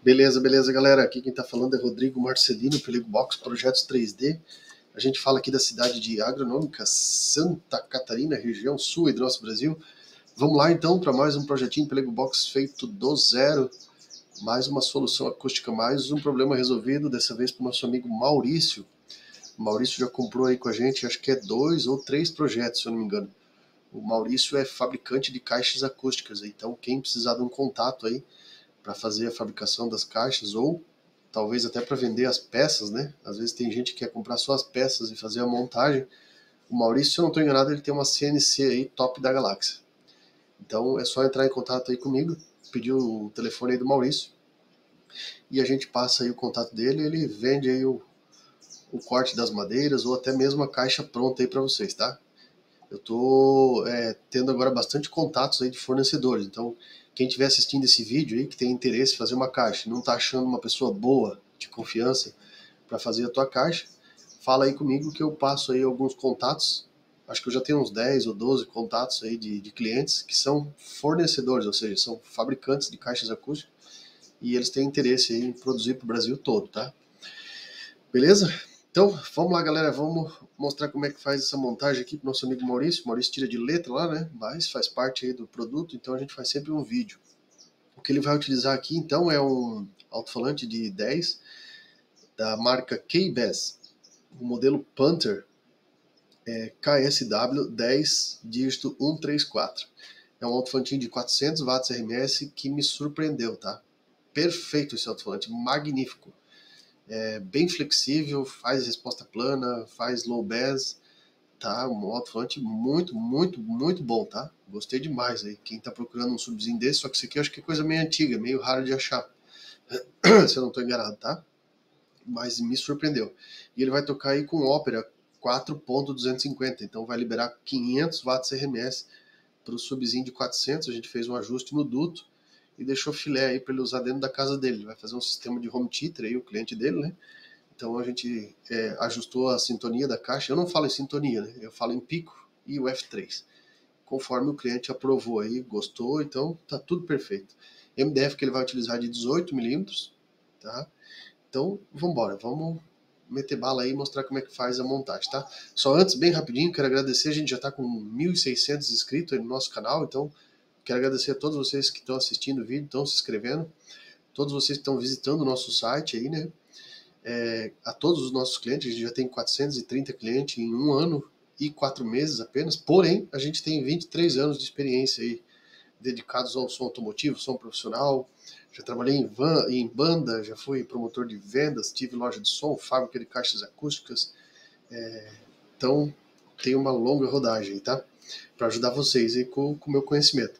Beleza, beleza, galera. Aqui quem tá falando é Rodrigo Marcelino, Pelego Box Projetos 3D. A gente fala aqui da cidade de Agronômica, Santa Catarina, região sul do nosso Brasil. Vamos lá então para mais um projetinho Pelego Box feito do zero. Mais uma solução acústica, mais um problema resolvido, dessa vez para o nosso amigo Maurício. O Maurício já comprou aí com a gente, acho que é 2 ou 3 projetos, se eu não me engano. O Maurício é fabricante de caixas acústicas, então quem precisar de um contato aí para fazer a fabricação das caixas ou talvez até para vender as peças, né? Às vezes tem gente que quer comprar só as peças e fazer a montagem. O Maurício, se eu não estou enganado, ele tem uma CNC aí top da galáxia. Então é só entrar em contato aí comigo, pedir o telefone aí do Maurício e a gente passa aí o contato dele, ele vende aí o corte das madeiras ou até mesmo a caixa pronta aí para vocês, tá? Eu tô tendo agora bastante contatos aí de fornecedores, então quem estiver assistindo esse vídeo aí, que tem interesse em fazer uma caixa, não tá achando uma pessoa boa, de confiança, para fazer a tua caixa, fala aí comigo que eu passo aí alguns contatos, acho que eu já tenho uns 10 ou 12 contatos aí de clientes que são fornecedores, ou seja, são fabricantes de caixas acústicas, e eles têm interesse aí em produzir para o Brasil todo, tá? Beleza? Então, vamos lá, galera, vamos mostrar como é que faz essa montagem aqui pro nosso amigo Maurício. O Maurício tira de letra lá, né? Mas faz parte aí do produto, então a gente faz sempre um vídeo. O que ele vai utilizar aqui, então, é um alto-falante de 10 da marca K-Bass, o modelo Panther KSW 10 dígito 134. É um alto-falantinho de 400 watts RMS que me surpreendeu, tá? Perfeito esse alto-falante, magnífico. É bem flexível, faz resposta plana, faz low bass, tá? Um alto-falante muito, muito, muito bom, tá? Gostei demais aí. Quem tá procurando um subzinho desse, só que esse aqui eu acho que é coisa meio antiga, meio raro de achar. Se eu não tô enganado, tá? Mas me surpreendeu. E ele vai tocar aí com Opera 4.250, então vai liberar 500 watts RMS para o subzinho de 400. A gente fez um ajuste no duto e deixou filé aí para ele usar dentro da casa dele. Ele vai fazer um sistema de home theater aí, o cliente dele, né? Então a gente ajustou a sintonia da caixa. Eu não falo em sintonia, né? Eu falo em pico e o F3. Conforme o cliente aprovou aí, gostou, então tá tudo perfeito. MDF que ele vai utilizar de 18 milímetros, tá? Então vamos meter bala aí e mostrar como é que faz a montagem, tá? Só antes, bem rapidinho, quero agradecer, a gente já tá com 1.600 inscritos aí no nosso canal, então quero agradecer a todos vocês que estão assistindo o vídeo, estão se inscrevendo, todos vocês que estão visitando o nosso site aí, né? A todos os nossos clientes, a gente já tem 430 clientes em 1 ano e 4 meses apenas, porém, a gente tem 23 anos de experiência aí, dedicados ao som automotivo, som profissional. Já trabalhei em banda, já fui promotor de vendas, tive loja de som, fábrica de caixas acústicas, então tem uma longa rodagem, tá? Para ajudar vocês aí com o meu conhecimento.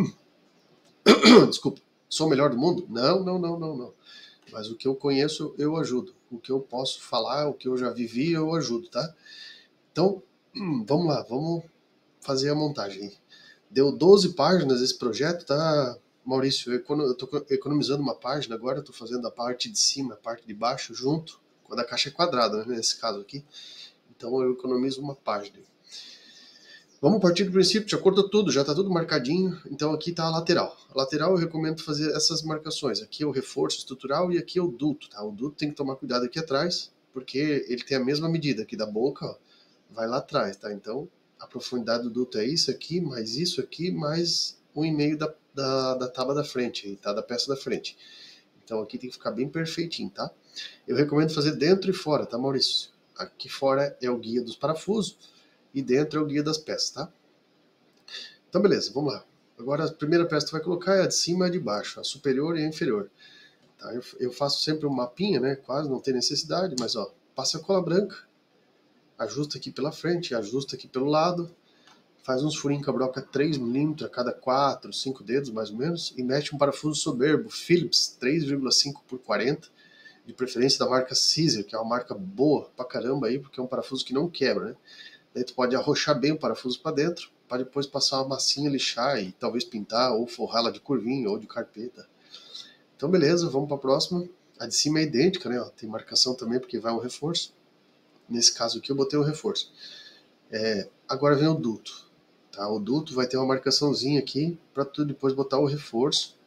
Desculpa, sou o melhor do mundo? Não, não, não, não, não. Mas o que eu conheço, eu ajudo. O que eu posso falar, o que eu já vivi, eu ajudo, tá? Então, vamos lá, vamos fazer a montagem. Deu 12 páginas esse projeto, tá, Maurício? Eu tô economizando uma página agora, estou fazendo a parte de cima, a parte de baixo junto, quando a caixa é quadrada, né, nesse caso aqui. Então eu economizo uma página. Vamos partir do princípio, já cortou tudo, já está tudo marcadinho, então aqui está a lateral. A lateral eu recomendo fazer essas marcações. Aqui é o reforço estrutural e aqui é o duto, tá? O duto tem que tomar cuidado aqui atrás, porque ele tem a mesma medida aqui da boca, ó, vai lá atrás, tá? Então a profundidade do duto é isso aqui, mais 1,5 da tábua da frente, tá? Da peça da frente. Então aqui tem que ficar bem perfeitinho, tá? Eu recomendo fazer dentro e fora, tá, Maurício? Aqui fora é o guia dos parafusos e dentro é o guia das peças, tá? Então beleza, vamos lá. Agora a primeira peça que tu vai colocar é a de cima e a de baixo, a superior e a inferior. Tá? Eu faço sempre um mapinha, né? Quase não tem necessidade, mas ó, passa a cola branca, ajusta aqui pela frente, ajusta aqui pelo lado, faz uns furinhos com a broca 3 milímetros a cada 4, 5 dedos mais ou menos, e mete um parafuso soberbo Phillips 3,5 por 40, de preferência da marca Caesar, que é uma marca boa pra caramba aí, porque é um parafuso que não quebra, né? Daí tu pode arrochar bem o parafuso para dentro, para depois passar uma massinha, lixar e talvez pintar ou forrá-la de curvinha ou de carpeta. Então beleza, vamos para a próxima. A de cima é idêntica, né? Ó, tem marcação também porque vai um reforço. Nesse caso aqui eu botei um reforço. Agora vem o duto. Tá? O duto vai ter uma marcaçãozinha aqui para tu depois botar o reforço.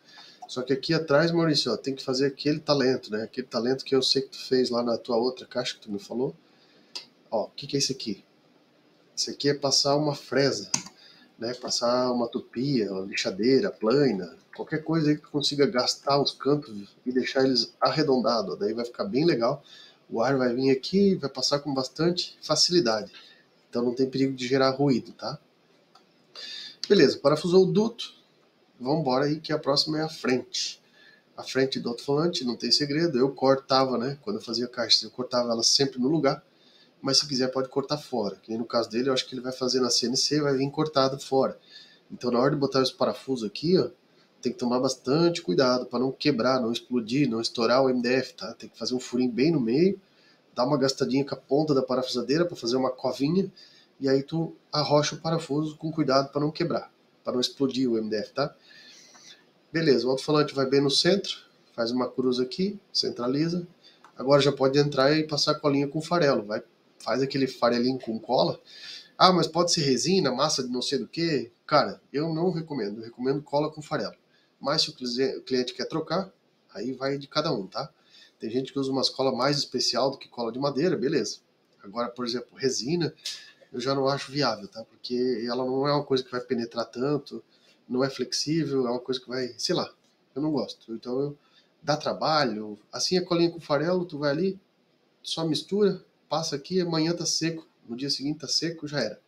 Só que aqui atrás, Maurício, ó, tem que fazer aquele talento, né? Aquele talento que eu sei que tu fez lá na tua outra caixa que tu me falou. Ó, o que é isso aqui? Isso aqui é passar uma fresa, né? Passar uma tupia, uma lixadeira, plana, qualquer coisa aí que tu consiga gastar os cantos e deixar eles arredondados. Daí vai ficar bem legal. O ar vai vir aqui e vai passar com bastante facilidade. Então não tem perigo de gerar ruído, tá? Beleza, parafusou o duto. Vamos embora aí que a próxima é a frente. A frente do alto-falante não tem segredo. Eu cortava, né? Quando eu fazia caixa, eu cortava ela sempre no lugar. Mas se quiser pode cortar fora. Que no caso dele, eu acho que ele vai fazer na CNC, vai vir cortado fora. Então na hora de botar os parafusos aqui, ó, tem que tomar bastante cuidado para não quebrar, não explodir, não estourar o MDF, tá? Tem que fazer um furinho bem no meio, dar uma gastadinha com a ponta da parafusadeira para fazer uma covinha, e aí tu arrocha o parafuso com cuidado para não quebrar, para não explodir o MDF, tá? Beleza, o alto-falante vai bem no centro, faz uma cruz aqui, centraliza. Agora já pode entrar e passar a colinha com farelo, vai, faz aquele farelinho com cola. Ah, mas pode ser resina, massa de não sei do que. Cara, eu não recomendo. Eu recomendo cola com farelo. Mas se o cliente quer trocar, aí vai de cada um, tá? Tem gente que usa umas cola mais especial do que cola de madeira, beleza. Agora, por exemplo, resina, eu já não acho viável, tá? Porque ela não é uma coisa que vai penetrar tanto, não é flexível, é uma coisa que vai, sei lá, eu não gosto. Então, dá trabalho. Assim, a colinha com farelo, tu vai ali, só mistura, passa aqui, amanhã tá seco. No dia seguinte tá seco, já era.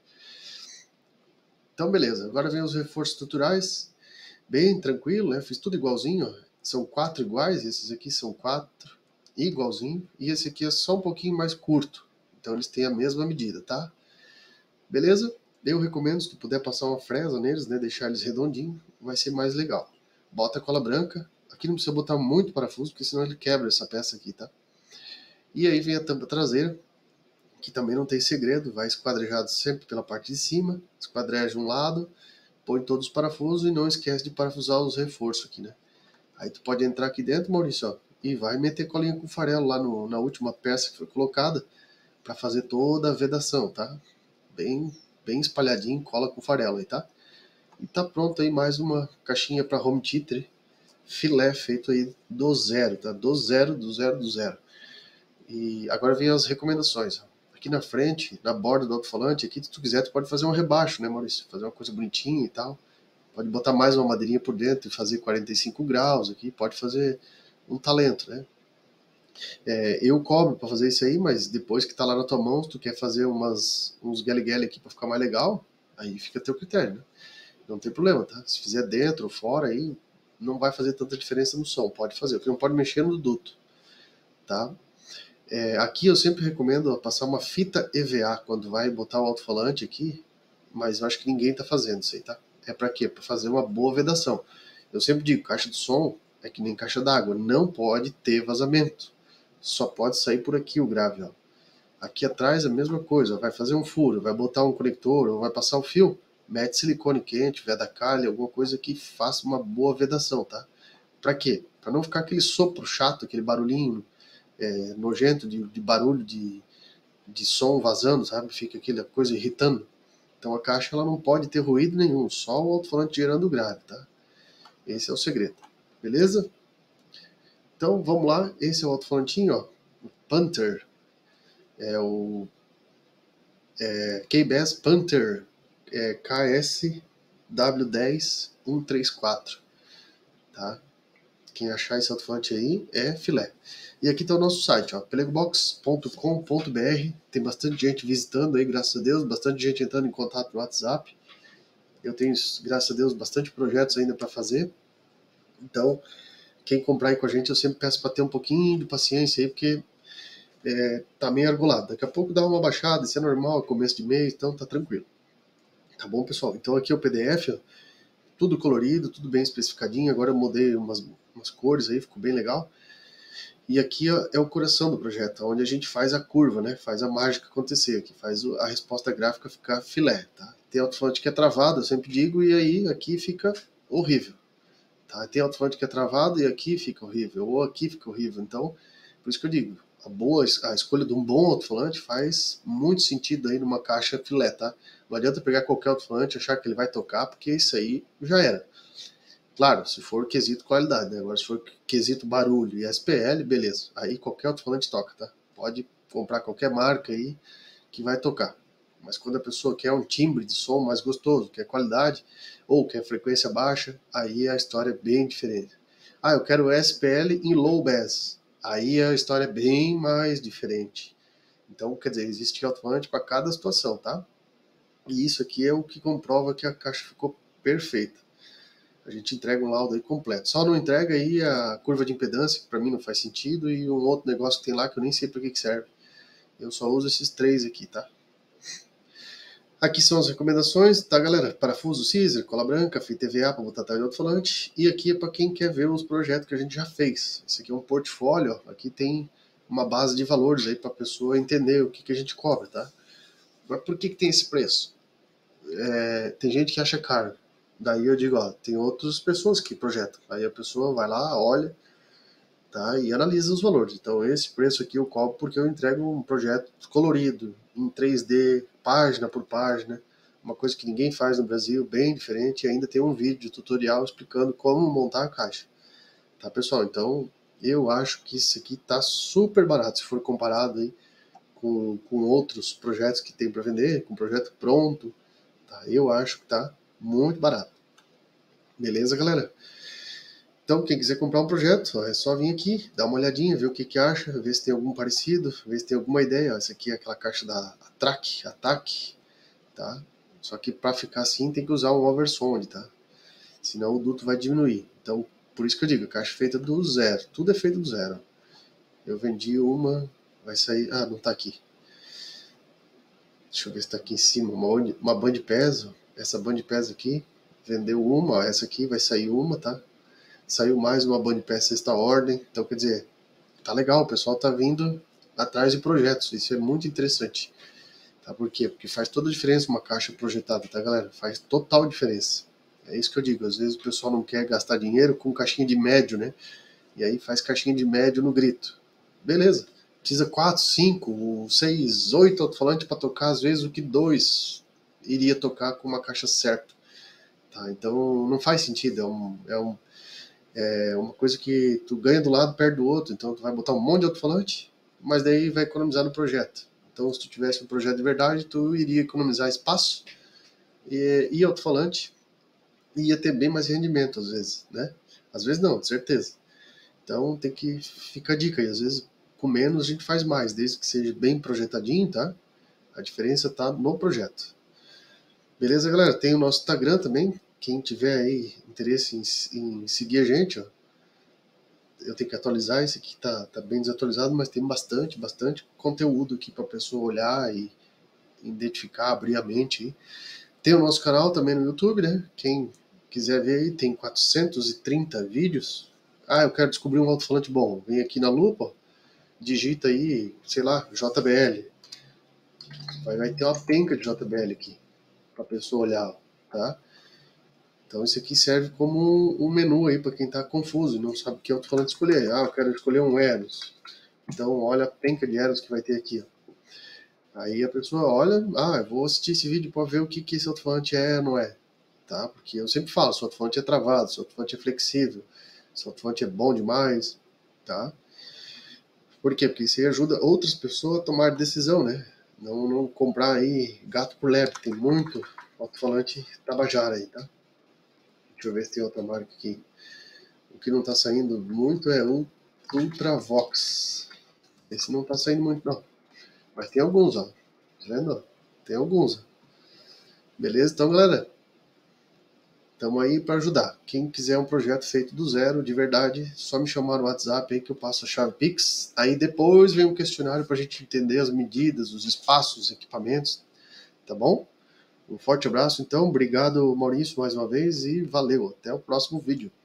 Então, beleza. Agora vem os reforços estruturais. Bem tranquilo, né? Fiz tudo igualzinho. Ó. São 4 iguais. Esses aqui são 4 igualzinho. E esse aqui é só um pouquinho mais curto. Então, eles têm a mesma medida, tá? Beleza? Eu recomendo, se tu puder passar uma fresa neles, né? Deixar eles redondinhos, vai ser mais legal. Bota a cola branca. Aqui não precisa botar muito parafuso, porque senão ele quebra essa peça aqui, tá? E aí vem a tampa traseira, que também não tem segredo, vai esquadrejado sempre pela parte de cima, esquadreja um lado, põe todos os parafusos e não esquece de parafusar os reforços aqui, né? Aí tu pode entrar aqui dentro, Maurício, ó, e vai meter colinha com farelo lá na última peça que foi colocada para fazer toda a vedação, tá? Bem, bem espalhadinho, cola com farelo aí, tá? E tá pronto aí mais uma caixinha para home theater, filé feito aí do zero, tá? Do zero, do zero, do zero. E agora vem as recomendações. Aqui na frente, na borda do alto-falante, aqui se tu quiser tu pode fazer um rebaixo, né, Maurício? Fazer uma coisa bonitinha e tal. Pode botar mais uma madeirinha por dentro e fazer 45 graus aqui, pode fazer um talento, né? Eu cobro para fazer isso aí, mas depois que tá lá na tua mão, se tu quer fazer uns guele-guele aqui para ficar mais legal, aí fica a teu critério, né? Não tem problema, tá? Se fizer dentro ou fora aí, não vai fazer tanta diferença no som, pode fazer. O que não pode mexer no duto, tá? Aqui eu sempre recomendo passar uma fita EVA quando vai botar o alto-falante aqui, mas eu acho que ninguém está fazendo isso aí, tá? É para quê? Para fazer uma boa vedação. Eu sempre digo, caixa de som é que nem caixa d'água, não pode ter vazamento. Só pode sair por aqui o grave, ó. Aqui atrás é a mesma coisa, vai fazer um furo, vai botar um conector ou vai passar o fio, mete silicone quente, veda calha, alguma coisa que faça uma boa vedação, tá? Para quê? Para não ficar aquele sopro chato, aquele barulhinho nojento de barulho de som vazando, sabe? Fica aquela coisa irritando. Então a caixa ela não pode ter ruído nenhum, só o alto-falante gerando grave, tá? Esse é o segredo, beleza? Então vamos lá, esse é o alto-falantinho, ó, o Panther, é o KBS Panther KSW10134, tá? Quem achar esse alto-falante aí é filé. E aqui está o nosso site, ó, pelegobox.com.br. Tem bastante gente visitando aí, graças a Deus, bastante gente entrando em contato no WhatsApp. Eu tenho, graças a Deus, bastante projetos ainda para fazer. Então, quem comprar aí com a gente, eu sempre peço para ter um pouquinho de paciência aí, porque tá meio argulado. Daqui a pouco dá uma baixada, isso é normal, é começo de mês, então tá tranquilo. Tá bom, pessoal? Então aqui é o PDF, ó, tudo colorido, tudo bem especificadinho. Agora eu mudei umas cores aí, ficou bem legal. E aqui é o coração do projeto, onde a gente faz a curva, né? Faz a mágica acontecer, que faz a resposta gráfica ficar filé, tá? Tem alto-falante que é travado, eu sempre digo, e aí aqui fica horrível, tá? Tem alto-falante que é travado e aqui fica horrível, ou aqui fica horrível. Então, por isso que eu digo, a escolha de um bom alto-falante faz muito sentido aí numa caixa filé, tá? Não adianta pegar qualquer alto-falante e achar que ele vai tocar, porque isso aí já era. Claro, se for quesito qualidade, né? Agora se for quesito barulho e SPL, beleza. Aí qualquer alto-falante toca, tá? Pode comprar qualquer marca aí que vai tocar. Mas quando a pessoa quer um timbre de som mais gostoso, quer qualidade, ou quer frequência baixa, aí a história é bem diferente. Ah, eu quero SPL em low bass. Aí a história é bem mais diferente. Então, quer dizer, existe alto-falante para cada situação, tá? E isso aqui é o que comprova que a caixa ficou perfeita. A gente entrega um laudo aí completo. Só não entrega aí a curva de impedância, que para mim não faz sentido, e um outro negócio que tem lá que eu nem sei para que serve. Eu só uso esses três aqui, tá? Aqui são as recomendações, tá, galera? Parafuso Caesar, cola branca, fita EVA para botar atrás do alto-falante. E aqui é para quem quer ver os projetos que a gente já fez. Esse aqui é um portfólio, ó. Aqui tem uma base de valores aí para a pessoa entender o que a gente cobra, tá? Agora, por que tem esse preço? Tem gente que acha caro. Daí eu digo, ó, tem outras pessoas que projetam. Aí a pessoa vai lá, olha, tá, e analisa os valores. Então esse preço aqui eu cobro porque eu entrego um projeto colorido, em 3D, página por página, uma coisa que ninguém faz no Brasil, bem diferente, e ainda tem um vídeo tutorial explicando como montar a caixa. Tá, pessoal? Então eu acho que isso aqui tá super barato, se for comparado aí com outros projetos que tem para vender, com projeto pronto, tá? Eu acho que tá muito barato. Beleza, galera? Então, quem quiser comprar um projeto, ó, é só vir aqui, dar uma olhadinha, ver o que acha, ver se tem algum parecido, ver se tem alguma ideia. Ó, essa aqui é aquela caixa da Attack, tá? Só que para ficar assim tem que usar um oversound, tá? Senão o duto vai diminuir. Então, por isso que eu digo, caixa feita do zero, tudo é feito do zero. Eu vendi uma, vai sair, não tá aqui. Deixa eu ver se tá aqui em cima, uma band peso, essa band peso aqui, vendeu uma, ó, essa aqui vai sair uma, tá? Saiu mais uma band peça sexta ordem, então quer dizer, tá legal, o pessoal tá vindo atrás de projetos, isso é muito interessante. Tá? Por quê? Porque faz toda a diferença uma caixa projetada, tá, galera? Faz total diferença. É isso que eu digo, às vezes o pessoal não quer gastar dinheiro com caixinha de médio, né? E aí faz caixinha de médio no grito. Beleza, precisa 4, 5, 6, 8 alto-falantes para tocar, às vezes o que 2 iria tocar com uma caixa certa. Tá? Então não faz sentido, é uma coisa que tu ganha do lado, perde do outro. Então tu vai botar um monte de alto-falante, mas daí vai economizar no projeto. Então se tu tivesse um projeto de verdade, tu iria economizar espaço e alto-falante, e ia ter bem mais rendimento às vezes, né? Às vezes não, de certeza. Então tem que ficar a dica aí. Às vezes com menos a gente faz mais, desde que seja bem projetadinho, tá? A diferença tá no projeto. Beleza, galera? Tem o nosso Instagram também. Quem tiver aí interesse em seguir a gente, ó, eu tenho que atualizar, esse aqui tá bem desatualizado, mas tem bastante conteúdo aqui para a pessoa olhar e identificar, abrir a mente aí. Tem o nosso canal também no YouTube, né? Quem quiser ver aí, tem 430 vídeos. Eu quero descobrir um alto-falante bom. Vem aqui na lupa, digita aí, sei lá, JBL. Vai ter uma penca de JBL aqui para a pessoa olhar, tá? Então isso aqui serve como um menu aí para quem está confuso e não sabe que alto-falante escolher. Eu quero escolher um Eros. Então olha a penca de Eros que vai ter aqui, ó. Aí a pessoa olha, eu vou assistir esse vídeo para ver o que esse alto-falante é ou não é, tá? Porque eu sempre falo, se o alto-falante é travado, se o alto-falante é flexível, se o alto-falante é bom demais, tá? Por quê? Porque isso aí ajuda outras pessoas a tomar decisão, né? Não comprar aí gato por lebre, tem muito alto-falante tabajara aí, tá? Deixa eu ver se tem outra marca aqui. O que não tá saindo muito é o Ultravox. Esse não tá saindo muito não, mas tem alguns, ó. Tá vendo? Tem alguns. Beleza? Então, galera, estamos aí para ajudar. Quem quiser um projeto feito do zero, de verdade, só me chamar no WhatsApp aí que eu passo a chave Pix. Aí depois vem um questionário para a gente entender as medidas, os espaços, os equipamentos. Tá bom? Um forte abraço, então. Obrigado, Maurício, mais uma vez. E valeu. Até o próximo vídeo.